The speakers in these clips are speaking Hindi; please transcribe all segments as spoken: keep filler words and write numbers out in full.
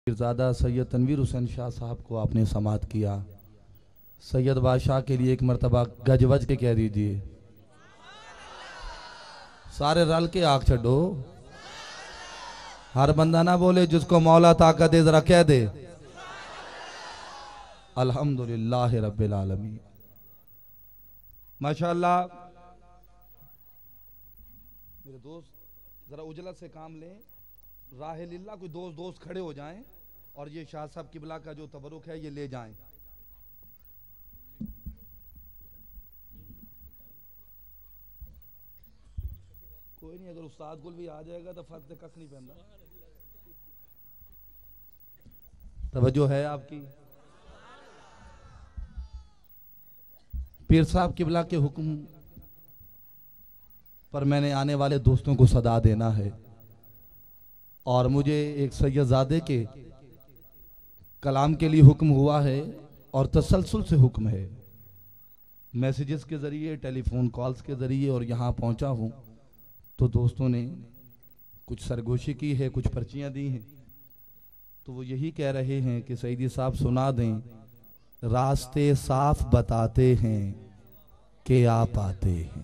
पीरजादा सैयद तनवीर हुसैन शाह साहब को आपने समात किया। सैयद बादशाह के लिए एक मरतबा गजवज के कह दीजिए। सारे रल के आग छो। हर बंदा ना बोले जिसको मौला ताकत दे, जरा कह दे अल्हम्दुलिल्लाह रब्बिल आलमीन। माशाअल्लाह। मेरे दोस्त जरा उजलत से काम लें। राहे लिल्लाह कोई दोस्त दोस्त खड़े हो जाएं और ये शाह साहब किबला का जो तबरुक है ये ले जाएं। कोई नहीं, अगर उस्ताद गुल भी आ जाएगा तो फर्क कख नहीं पैंदा। तवज्जो है आपकी। पीर साहब किबला के हुक्म पर मैंने आने वाले दोस्तों को सदा देना है और मुझे एक सैयदजादे के कलाम के लिए हुक्म हुआ है और तसलसल से हुक्म है। मैसेजेस के ज़रिए, टेलीफोन कॉल्स के ज़रिए और यहाँ पहुँचा हूँ तो दोस्तों ने कुछ सरगोशी की है, कुछ पर्चियाँ दी हैं। तो वो यही कह रहे हैं कि सईदी साहब सुना दें, रास्ते साफ बताते हैं कि आप आते हैं।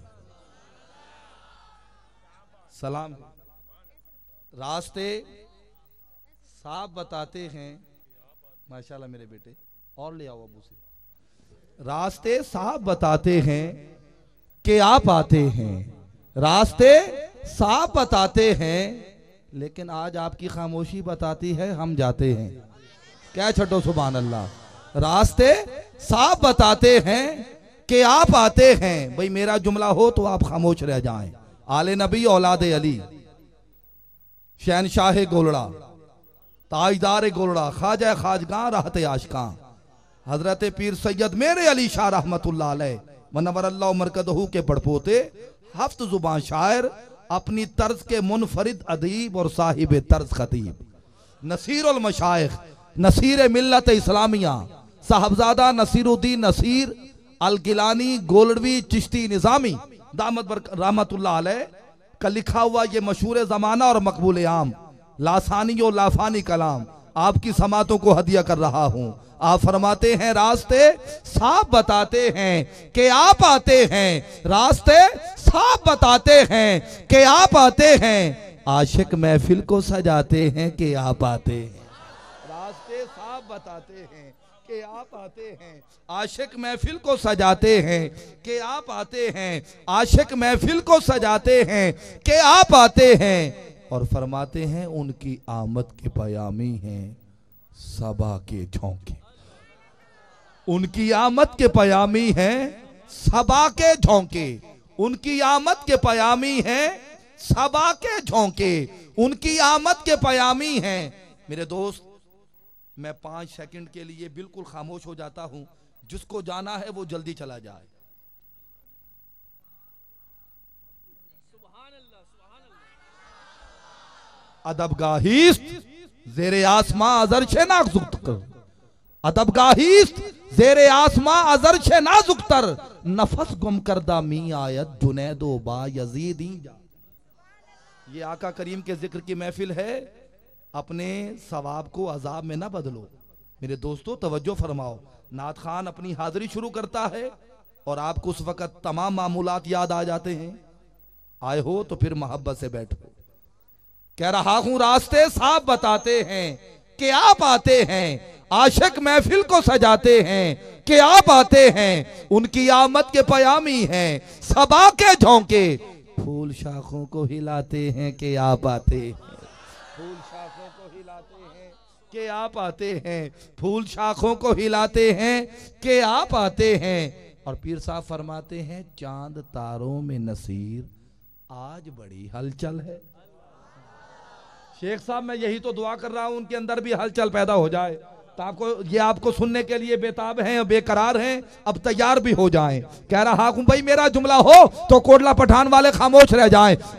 सलाम। रास्ते साफ बताते हैं। माशाल्लाह मेरे बेटे, और ले आओ अबू से। रास्ते साफ बताते हैं कि आप आते हैं। रास्ते साफ बताते हैं, लेकिन आज आपकी खामोशी बताती है हम जाते हैं। क्या छठो सुभान अल्लाह। रास्ते साफ बताते हैं कि आप आते हैं। भाई मेरा जुमला हो तो आप खामोश रह जाएं। आले नबी औलादे अली, शहनशाह गोलड़ा, ताजदार गोलड़ा, ख्वाजा खाजगां राहत आशकां, हजरत पीर सैयद मेरे अली शाह रहमतुल्लाह अलैह मनवर अल्लाह मरकदहू के पड़पोते, हफ्त जुबान शायर, अपनी तर्ज के मुनफरिद अदीब और साहिब तर्ज खतीब, नसीरुल मशाइख, नसीर मिल्लत इस्लामिया, साहबजादा नसीरुद्दीन नसीर अल गिलानी गोलड़वी चिश्ती निजामी दामद रहमतुल्लाह अलैह का लिखा हुआ ये मशहूर जमाना और मकबूल आम लासानी और लाफानी कलाम आपकी समातों को हदिया कर रहा हूँ। आप फरमाते हैं रास्ते साफ बताते हैं कि आप आते हैं। रास्ते साफ बताते हैं कि आप आते हैं। आशिक महफिल को सजाते हैं कि आप आते हैं। रास्ते साफ बताते हैं कि आप आते हैं। आशिक महफिल को सजाते हैं कि आप आते हैं। आशिक महफिल को सजाते हैं कि आप आते हैं। और फरमाते हैं उनकी आमद के पयामी हैं सबा के झोंके। उनकी आमद के पयामी हैं सबा के झोंके। उनकी आमद के पयामी हैं सबा के झोंके। उनकी आमद के पयामी हैं। मेरे दोस्त, मैं पांच सेकंड के लिए बिल्कुल खामोश हो जाता हूं। जिसको जाना है वो जल्दी चला जाए। अदबगाहीस्त ज़ेरे आसमां अज़रशे नाज़ुकतर, अदबगाहीस्त ज़ेरे आसमां अज़रशे नाज़ुकतर, नफस गुम करदा मी आयत जुनैदो बा यजीदी जा। ये आका करीम के जिक्र की महफिल है। अपने सवाब को अजाब में ना बदलो। मेरे दोस्तों तवज्जो फरमाओ। नात खान अपनी हाजिरी शुरू करता है और आपको उस वक्त तमाम मामूलात याद आ जाते हैं। आए हो तो फिर मोहब्बत से बैठो। कह रहा हूं रास्ते साफ बताते हैं कि आप आते हैं। आशिक महफिल को सजाते हैं कि आप आते हैं। उनकी आमद के पयामी हैं सबा के झोंके। फूल शाखों को हिलाते हैं कि आप आते हैं। फूल शाखों को हिलाते हैं कि आप आते हैं। फूल शाखों को हिलाते हैं कि आप आते हैं। और पीर साहब फरमाते हैं चांद तारों में नसीर आज बड़ी हलचल है। शेख साहब मैं यही तो दुआ कर रहा हूं उनके अंदर भी हलचल पैदा हो जाए ताकि ये आपको सुनने के लिए बेताब हैं, बेकरार हैं, अब तैयार भी हो जाएं। कह रहा हूं भाई मेरा जुमला हो तो कोटला पठान वाले खामोश रह जाएं। उस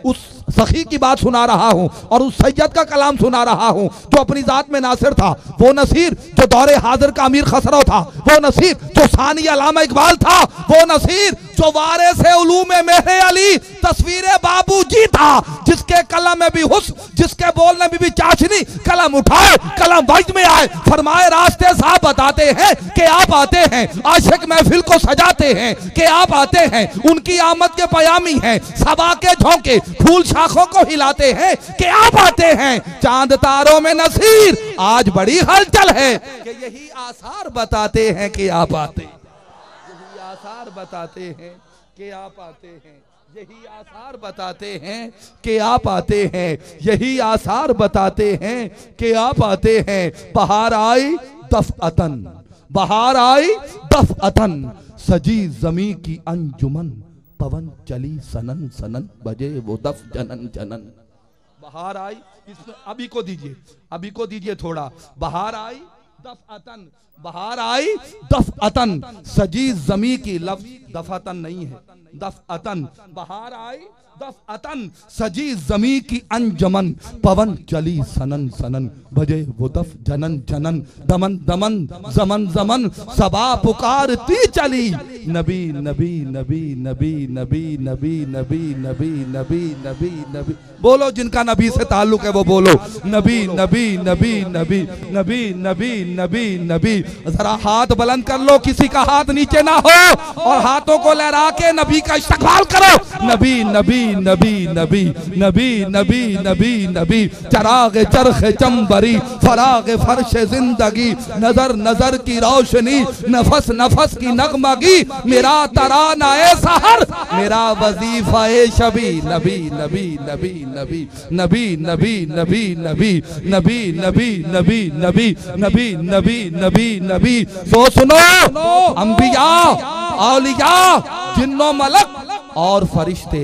सखी की बात सुना रहा हूं और उस सैयद का कलाम सुना रहा हूं जो अपनी जात में नासिर था, वो नसीर जो दौरे हाजिर का अमीर खसरो था, वो नसीर जो सानी अलामा इकबाल था, वो नसीर जो वारे से उलूम मेरे अली तस्वीर बाबूजी था, जिसके कलम में भी हुस्न, जिसके बोलने में भी चाशनी, कलम उठाए कलम वक्त में आए, फरमाए रास्ते साहब बताते हैं कि आप आते हैं, आशिक महफिल को सजाते हैं कि आप आते हैं, उनकी आमद के पयामी हैं, सबा के झोंके फूल शाखों को हिलाते हैं कि आप आते हैं, चांद तारों में नसीर आज बड़ी हलचल है कि यही आसार बताते हैं कि आप आते हैं, यही आसार बताते हैं कि आप आते हैं, यही आसार बताते हैं कि आप आते हैं, यही आसार बताते हैं कि आप आते हैं। बहार आई दफअतन, बहार आई दफअतन, सजी जमी की अंजुमन, पवन चली सनन सनन, बजे वो दफ जनन जनन। बहार आई, इसमें अभी को दीजिए, अभी को दीजिए थोड़ा। बहार आई दफअतन, बहार आई दफअतन, सजी जमी की, लफ्ज दफअतन नहीं है, दफअतन। बहार आई दफअतन, सजी जमी की अंजमन, पवन चली सनन सनन, बजे वो दफ जनन जनन, दमन दमन जमन जमन, सबा पुकारती चली, नबी नबी नबी नबी नबी नबी नबी नबी नबी नबी नबी। बोलो जिनका नबी से ताल्लुक है वो बोलो, नबी नबी नबी नबी नबी नबी नबी नबी। जरा हाथ बुलंद कर लो, किसी का हाथ नीचे ना हो, और हाथों को लहरा के नबी का इस्तकबाल करो। नबी नबी नबी नबी नबी नबी नबी नबी, चराग चरख चंबरी, फराग फर्श जिंदगी, नजर नजर की रोशनी, नफस नफस की नगमगी, मेरा तराना ए सहर, मेरा वजीफा ए शबी, नबी नबी नबी नबी नबी नबी नबी नबी नबी नबी नबी नबी नबी नबी नबी नबी। तो सुनो, अंबिया, औलिया, जिन्नो मलक और फरिश्ते,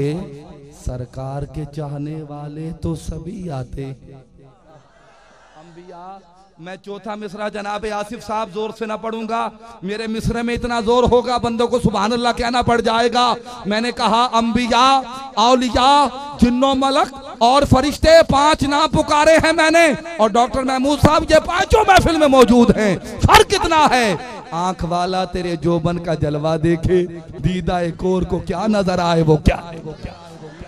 सरकार के चाहने वाले तो सभी आते हैं। अंबिया, मैं चौथा मिसरा जनाब आसिफ साहब जोर से ना पढ़ूंगा, मेरे मिसरे में इतना जोर होगा बंदों को सुभान अल्लाह कहना पड़ जाएगा। मैंने कहा अंबिया, औलिया, जिन्नो मलक और फरिश्ते, पांच नाम पुकारे हैं मैंने, और डॉक्टर महमूद साहब ये पांचों महफिल में मौजूद हैं। फर्क कितना है, आंख वाला तेरे जोबन का जलवा देखे, दीदा एक और को क्या नजर आए, वो क्या है, वो क्या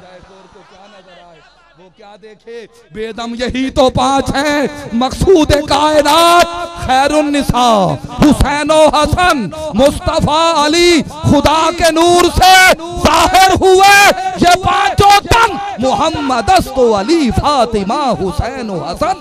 क्या देखे। बेदम यही तो पांच हैं, मकसूद कायनात, खैरुन्निसा, हुसैनो हसन, मुस्तफा अली, खुदा के नूर से जाहिर हुए ये पांचों तन, मोहम्मद अस्तो अली, फातिमा, हुसैन हसन।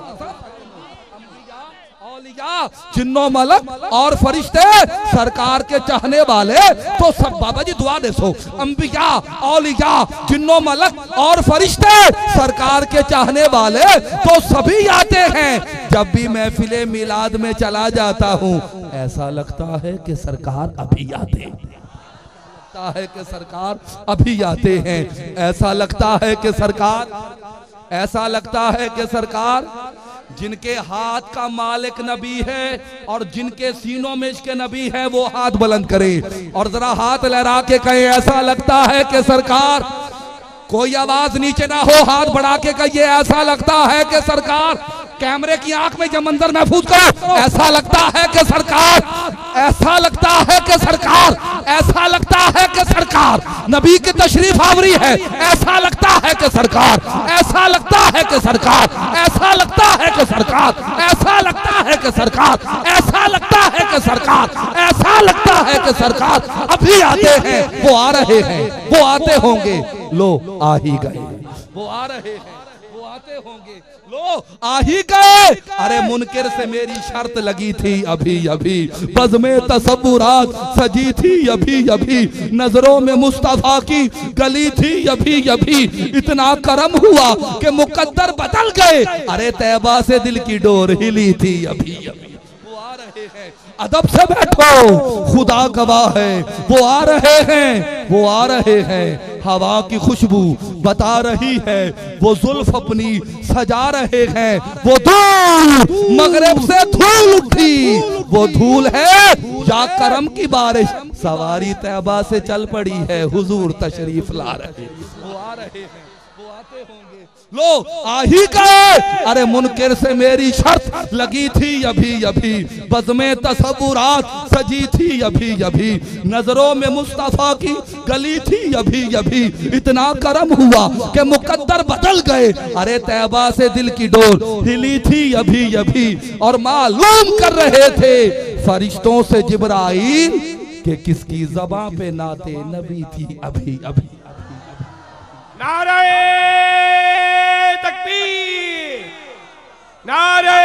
जिन्नो मलक और फरिश्ते, सरकार के चाहने वाले तो सब, बाबा जी दुआ दे सो, अंबिया, औलिया, जिन्नो मलक और फरिश्ते, सरकार के चाहने वाले तो सभी आते हैं। जब भी महफिले मिलाद में चला जाता हूँ, ऐसा लगता है कि सरकार अभी आते हैं, लगता है कि सरकार अभी आते हैं, ऐसा लगता है कि सरकार, ऐसा लगता है कि सरकार, जिनके हाथ का मालिक नबी है और जिनके सीनों में इसके नबी है, वो हाथ बुलंद करे और जरा हाथ लहरा के कहे, ऐसा लगता है कि सरकार, कोई आवाज नीचे ना हो, हाथ बढ़ा के कहिए, ऐसा लगता है कि सरकार, कैमरे की आंख में जब मंजर महफूज करो, ऐसा लगता है कि सरकार, ऐसा लगता है कि सरकार, ऐसा लगता है कि सरकार नबी की तशरीफ आवरी है, ऐसा लगता है कि सरकार, ऐसा लगता है कि सरकार, ऐसा लगता है कि सरकार, ऐसा लगता है कि सरकार, ऐसा लगता है कि सरकार, ऐसा लगता है कि सरकार अभी आते हैं, वो आ रहे हैं, वो आते होंगे, लो आ ही गए, वो आ रहे हैं, वो आते होंगे, लो आ ही गए। अरे मुनकिर से मेरी शर्त लगी थी अभी अभी, बज़्मे तसव्वुरात सजी थी अभी अभी, नजरों में मुस्तफा की गली थी अभी अभी, इतना करम हुआ कि मुकद्दर बदल गए, अरे तैबा से दिल की डोर हिली थी अभी अभी, वो आ रहे हैं, अदब से बैठो, खुदा गवाह है, वो आ रहे हैं, वो आ रहे हैं, हवा की खुशबू बता रही है, वो जुल्फ अपनी सजा रहे हैं, वो धूल मगरिब से धूल उठी, वो धूल है या करम की बारिश, सवारी तैबा से चल पड़ी है, हुजूर तशरीफ ला रहे, वो आ रहे हैं, वो आते लो आ ही गए। अरे मुनकिर से मेरी शर्त लगी थी अभी अभी, बज़्मे तसव्वुरात सजी थी अभी अभी, नजरों में मुस्तफा की गली थी अभी अभी, इतना करम हुआ कि मुकद्दर बदल गए। अरे तैबा से दिल की डोर हिली थी अभी अभी, और मालूम कर रहे थे फरिश्तों से जिब्राइल कि किसकी ज़बान पे नाते नबी थी अभी अभी। नारे तकबीर, नारे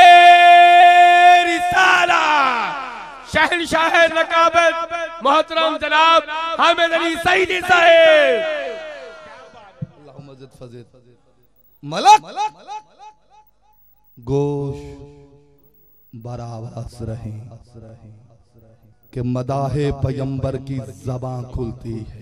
रिसाला, शहंशाह नकाबत मोहतरम जनाब हामिद अली सईदी साहब। मलक गोश बराबर रहे कि मदाहे पैगंबर की ज़बान खुलती है।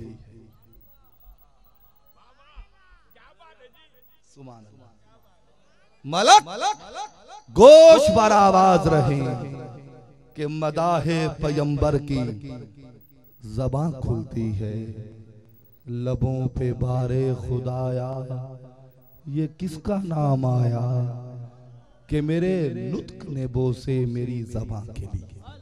मलक गोश बर आवाज रहे कि मदाहे पैगंबर की ज़बान खुलती है। लबों पे बारे खुदाया ये किसका नाम आया कि मेरे नुत्क ने बोसे मेरी ज़बान के लिए।